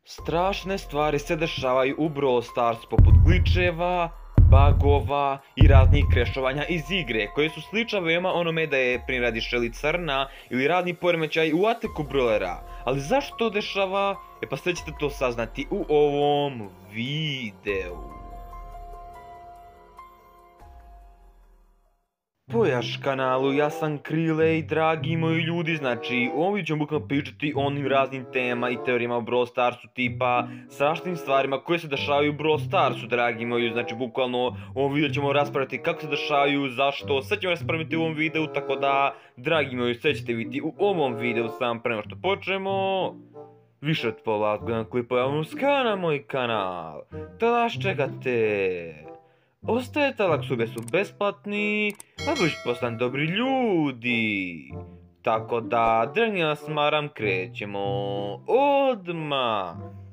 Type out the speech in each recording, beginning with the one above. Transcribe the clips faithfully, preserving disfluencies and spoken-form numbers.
Strašne stvari se dešavaju u Brawl Stars poput glitcheva, bugova i raznih krešovanja iz igre, koje su slične veoma onome da je primjer radi Shelly crna ili razni poremećaj u ataku brawlera. Ali zašto to dešava? E pa sve ćete to saznati u ovom videu. Pojaš kanalu, ja sam Krile i dragi moji ljudi, znači u ovom videu ćemo bukvalno pričati o onim raznim temama i teorijama u Brawl Starsu, tipa strašnim stvarima koje se dešavaju u Brawl Starsu, dragi moji, znači bukvalno u ovom videu ćemo raspraviti kako se dešavaju, zašto, sve ćemo raspraviti u ovom videu, tako da, dragi moji, sve ćete vidjeti u ovom videu sam prema što počnemo. Više od pola odgledam klipova uska na moj kanal, tada čekate. Ostajete laksube su besplatni, a budući postan dobri ljudi. Tako da, dragi nas smaram, krećemo odmah.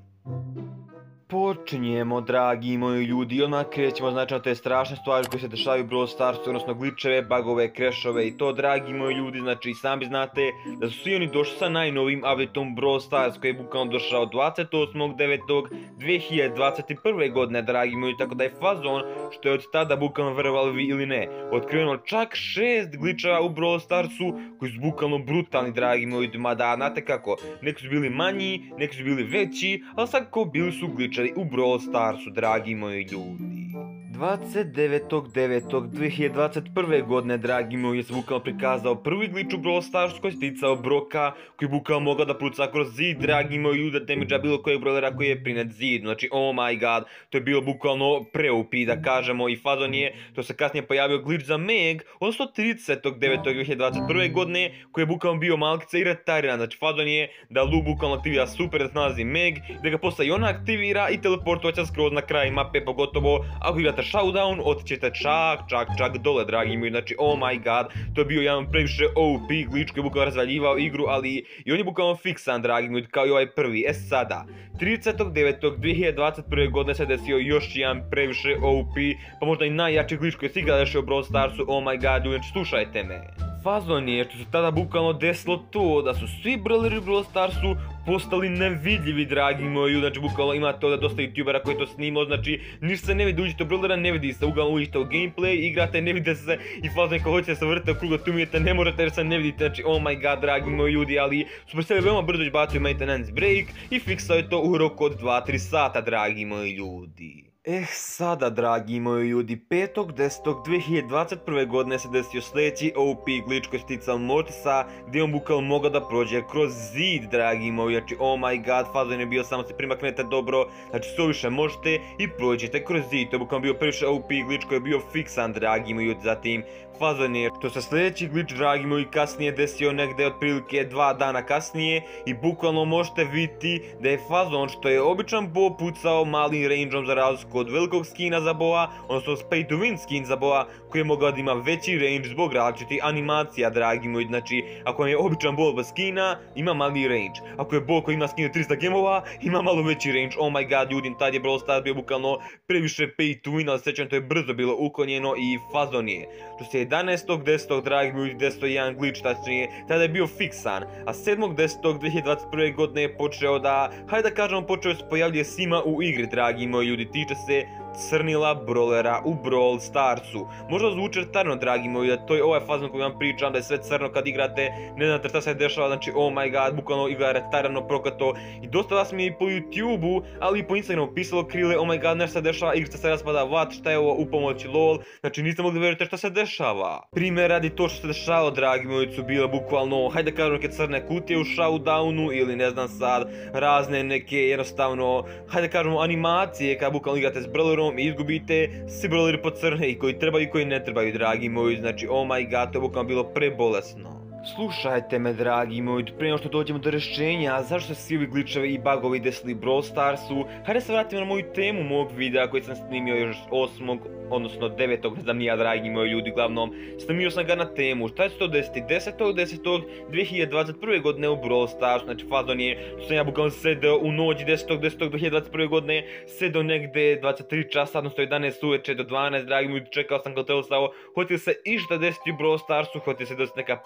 Počinjemo, dragi moji ljudi, odmah krećemo znači na te strašne stvari koje se dešavaju u Brawl Starsu, odnosno glitcheve, bugove, crashove i to, dragi moji ljudi, znači sami znate da su svi oni došli sa najnovijim updateom Brawl Stars koji je bukvalno došao dvadeset osmog devetog dve hiljade dvadeset prve godine, dragi moji, tako da je fazon što je od tada bukvalno, verovali vi ili ne, otkriveno čak šest glitcheva u Brawl Starsu koji su bukvalno brutalni, dragi moji, mada znate kako, neki su bili manji, neki su bili veći, ali svakako bili su glitch u Brawl Starsu, dragi moji ljudi. dvadeset devetog devetog dve hiljade dvadeset prve godine, dragi moji, je se bukvalno prikazao prvi glitch u Brawl Starsu koji se ticao Broka, koji je bukvalno mogao da puca kroz zid, dragi moji ljudi, da damage bilo kojeg brawlera koji je prinet zid, znači oh my god, to je bilo bukvalno preupi, da kažemo, i fazon je, to se kasnije pojavio glitch za Meg, odnosno tridesetog devetog dve hiljade dvadeset prve godine, koji je bukvalno bio malkice i retariran, znači fazon je da Lu bukvalno aktivira super da se nalazi Meg, da ga posle i ona aktivira i teleportovaća skroz na kraj mape, pogotovo ako igrate Showdown, otićete čak, čak, čak dole, dragi moji, znači oh my god, to je bio jedan previše O P glitch koji je bukvalno razvaljivao igru, ali i on je bukvalno fiksan, dragi moji, kao i ovaj prvi. E sada, tridesetog devetog dve hiljade dvadeset prve godine se desio još jedan previše O P, pa možda i najjači glitch koji se ikada dešao u Brawl Starsu, oh my god, ljudi, znači slušajte me. Fazon je što se tada bukvalno desilo to da su svi brawleri u Brawl Starsu postali nevidljivi, dragi moji, znači bukvalno imate ovdje dosta youtubera koji to snimao, znači ništa se ne vidi, uđite u brawlera, ne vidi se, uglavnom uđite u gameplay, igrate, ne vidite se i fazon kao hoćete se vrte u kruga, tu umijete, ne morate jer se ne vidite, znači oh my god, dragi moji ljudi, ali Supercell je veoma brzo izbacio maintenance break i fiksao je to u roku od dva do tri sata, dragi moji ljudi. Eh sada, dragi moji ljudi, petog desetog dve hiljade dvadeset prve godine se desio sljedeći O P glitch koji se ticao Mortisa, gdje on bukvalno mogao da prođe kroz zid, dragi moji, znači oh my god, fazon je bio samo se primaknete dobro, znači što više možete i prođete kroz zid, to je bukvalno bio previše O P glitch koji je bio fiksan, dragi moji ljudi, zatim fazon je što se sljedeći glitch, dragi moji, kasnije desio negdje otprilike dva dana kasnije i bukvalno možete vidjeti da je fazon što je običan Bo pucao malim rangeom za razliku od velikog skina za Boa, odnosno pay to win skin za Boa koji je mogao da ima veći range zbog različitih animacija, dragi moji, znači ako vam je običan Bo bez skina, ima mali range, ako je Bo koji ima skin od trista gemova, ima malo veći range, oh my god, ljudi, tad je Brawl Stars bio bukvalno previše pay to win, ali sjećam, to je brzo bilo uklonjeno i fazon je što se jedanaestog desetog dragi moji, desio jedan glitch, tačnije, tada je bio fiksan, a sedmog desetog dve hiljade dvadeset prve godine je počeo da, hajde da kažemo, počeo se pojavljuje svima u igri, dragi moji ljudi, tiče se crnila brawlera u Brawl Starsu. Možda zvuči retarno, dragi moji, da to je ovaj fazon koji vam pričam, da je sve crno kad igrate, ne znate šta se dešava, znači oh my god, bukvalno igra retarno, prokato, i dosta vas mi je i po YouTube-u, ali i po Instagramu pisalo Krile, oh my god, nešto se dešava, igrica se raspada, vat, šta je ovo, u pomoći, lol, znači niste mogli verujete šta se dešava. Primjer radi to što se dešava, dragi moji, su bile bukvalno, hajde da kažem, neke crne kutije u Showdownu, ili ne znam sad, razne neke jednostavno, hajde da kažemo, animacije kad bukvalno igrate s brawlerom i izgubite svi brawleri po crne i koji trebaju i koji ne trebaju, dragi moji, znači oh my god, to je bukvalno bilo prebolesno. Slušajte me, dragi moji, prije nego što dođemo do rješenja zašto se svi ovi glitchevi i bugovi desili u Brawl Starsu, hajde se vratimo na moju temu mog videa koji sam snimio još osmog odnosno devetog, ne znam nija, dragi moji ljudi, glavnom snimio sam ga na temu šta će se to desiti desetog desetog dve hiljade dvadeset prve godine u Brawl Stars, znači fazon je što sam ja bukvalno sedeo u noći desetog desetog dve hiljade dvadeset prve godine, sedeo negde dvadeset tri časa, odnosno jedanaest uveče do dvanaest, dragi moji, čekao sam kao telesao, hotio se išta desiti u Brawl Starsu, hotio se desiti neka promjena, dragi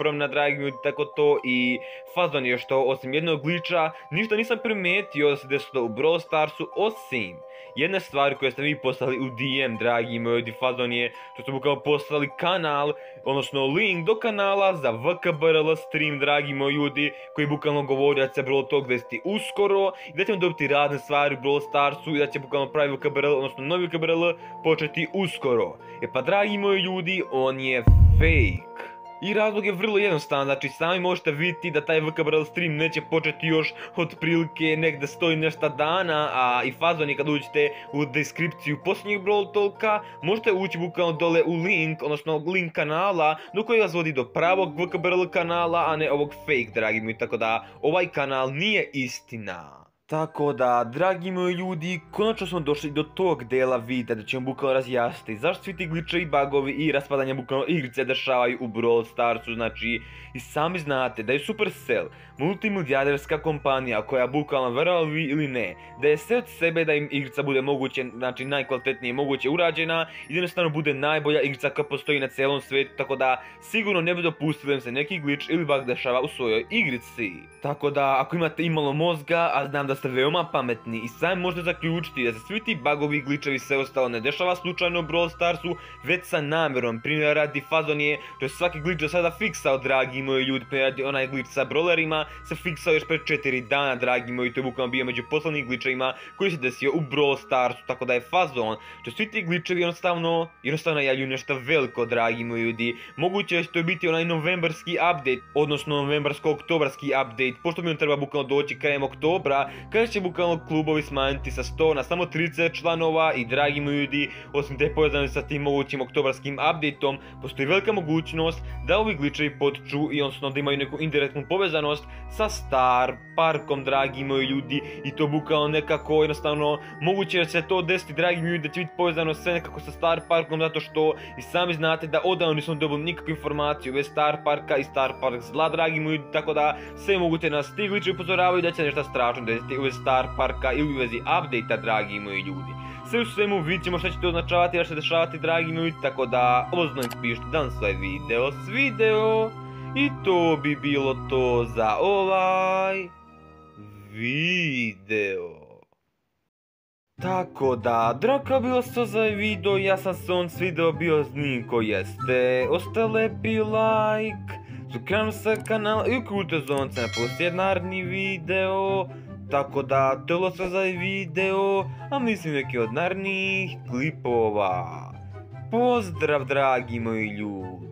dragi moji, tako to i fazon je što osim jednog glitcha ništa nisam primijetio da se desilo u Brawl Starsu osim jedne stvari koje ste vi poslali u D M, dragi moji, fazon je što ste bukvalno poslali kanal, odnosno link do kanala za V K B R L stream, dragi moji ljudi, koji bukvalno govori da će se Brawl Talk desiti uskoro i da ćemo dobiti razne stvari u Brawl Starsu i da će bukvalno pravi V K B R L, odnosno novi V K B R L početi uskoro. E pa dragi moji ljudi, on je fake. I razlog je vrlo jednostavan, znači sami možete vidjeti da taj V K B R L stream neće početi još otprilike negdje stoji nešto dana, a i fazon je kad uđete u deskripciju posljednjeg Brawl Talka, možete ući bukvalno dole u link, odnosno link kanala do kojeg vas vodi do pravog V K B R L kanala, a ne ovog fake, dragi moji, tako da ovaj kanal nije istina. Tako da, dragi moji ljudi, konačno smo došli do tog dela videa da ćemo bukvalno razjasniti zašto svi ti glitchovi, bugovi i raspadanja bukvalno igrice dešavaju u Brawl Starsu. Znači, i sami znate da je Supercell multimilijarderska kompanija koja bukvalno, verovali vi ili ne, da je sve od sebe da im igrica bude moguće, znači najkvalitetnije moguće urađena i da jednostavno bude najbolja igrica koja postoji na cijelom svijetu, tako da sigurno ne bi dopustili im se neki glitch ili bug dešava u svojoj igrici. Tako da, ako imate imalo mozga, a znam da ste veoma pametni i sami možete zaključiti da se svi ti bugovi, glitchovi i sve ostalo ne dešava slučajno u Brawl Starsu, već sa namjerom. Primjer radi, fazon je to je svaki glitch do sada fiksao, dragi moji ljudi. Primjer radi, onaj glitch sa brawlerima se fiksao još pred četiri dana, dragi moji, to je bukvalno bio među poslednjim glitchovima koji se desio u Brawl Starsu, tako da je fazon što svi ti glitchovi jednostavno jednostavno najavljuju nešto veliko, dragi moji ljudi. Moguće je što je biti onaj novembarski update, odnosno novembarsko-oktobarski update, pošto mi on treba bukvalno doći krajem oktobra, kada će bukvalno klubovi smanjiti sa sto na samo trideset članova. I dragi moji ljudi, osim te povezane sa tim mogućim oktobarskim updateom, postoji velika mogućnost da ovi glitchovi potiču i odnosno da imaju neku indirektnu povezanost sa Star Parkom, dragi moji ljudi, i to bukvalno nekako jednostavno moguće da se to desiti, dragi moji ljudi, da će biti povezano sve nekako sa Star Parkom, zato što i sami znate da odavno nismo dobili nikakvu informaciju bez Star Parka i Star Park zla, dragi moji ljudi, tako da sve moguće nas ti glitchovi upozoravaju da će nešto strašno desiti u vezi Star Parka ili u vezi update-a, dragi moji ljudi. Sve u svemu vidjet ćemo šta će to označavati, da će se dešavati, dragi moji, tako da obozno im pišite da vam se ovaj video svideo. I to bi bilo to za ovaj video. Tako da, draga bilo to za ovaj video, ja sam se on svideo bio Zniko jeste. Ostavite lepi like, subscribe se kanal i uključite zvonce na poslije naredni video. Tako da, to je bilo sve za ovaj video, a mislim neki od narednih klipova. Pozdrav, dragi moji ljudi.